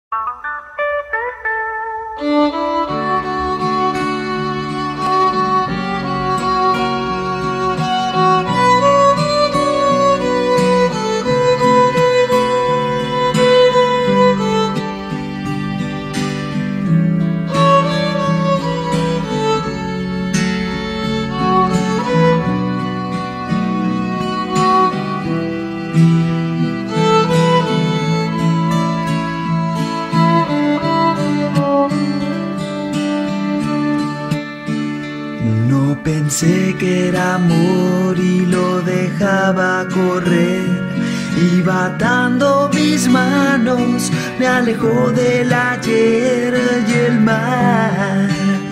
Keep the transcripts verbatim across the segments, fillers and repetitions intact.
Pensé que era amor y lo dejaba correr. Iba atando mis manos, me alejó del ayer y el mar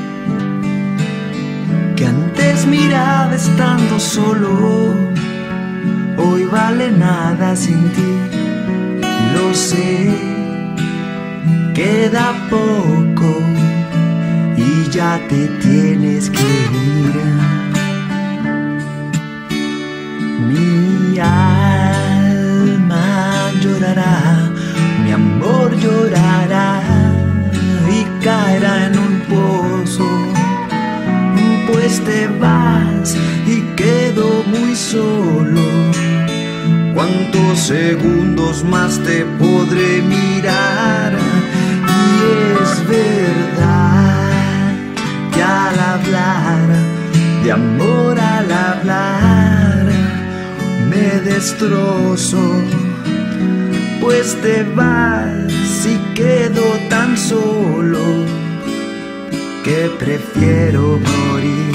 que antes miraba estando solo. Hoy vale nada sin ti, lo sé, queda poco y ya te tienes que ir. Mi alma llorará, mi amor llorará y caerá en un pozo, pues te vas y quedo muy solo. ¿Cuántos segundos más te podré mirar? Y es verdad que al hablar de amor, al hablar me destrozo, pues te vas y quedo tan solo que prefiero morir.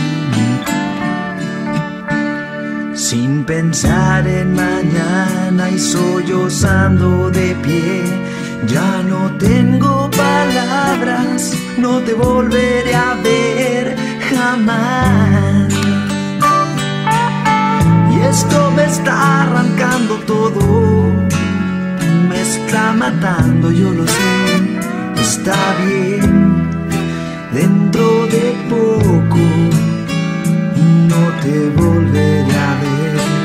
Sin pensar en mañana y sollozando de pie, ya no tengo palabras, no te volveré a ver jamás. Y esto me está arrancando todo, me está matando, yo lo sé, está bien, dentro de poco no te volveré a ver.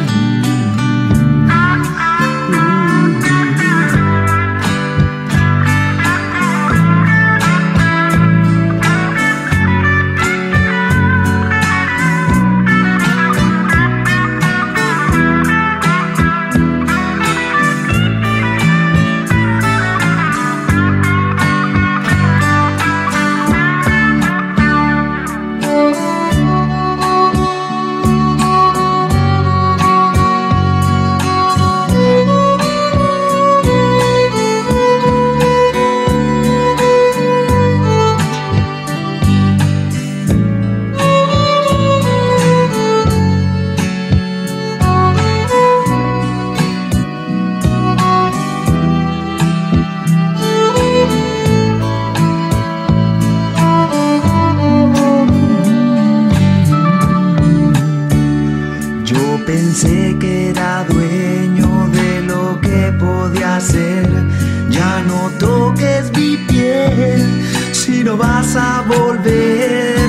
Pensé que era dueño de lo que podía hacer. Ya no toques mi piel si no vas a volver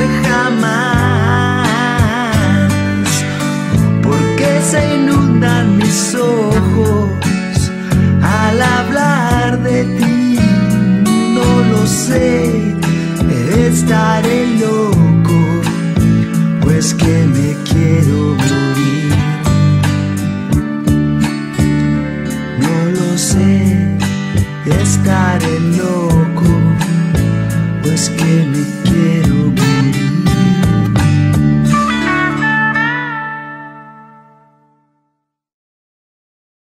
jamás, porque se inundan mis ojos al hablar de ti. No lo sé, estaré loco, pues que me quiero morir. Estaré loco, pues que me